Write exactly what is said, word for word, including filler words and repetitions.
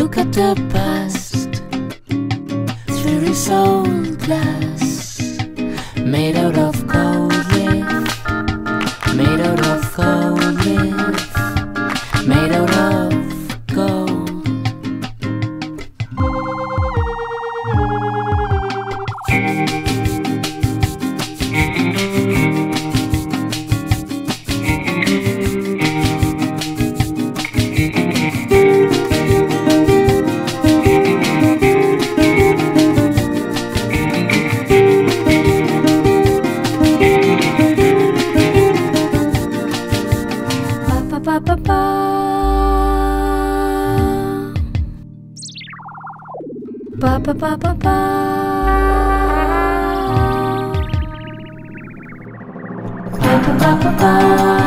look at the past through his old glass, made out of gold leaf, made out of gold leaf, made out of gold. Ba ba ba. Ba ba ba ba ba. Ba ba ba ba ba.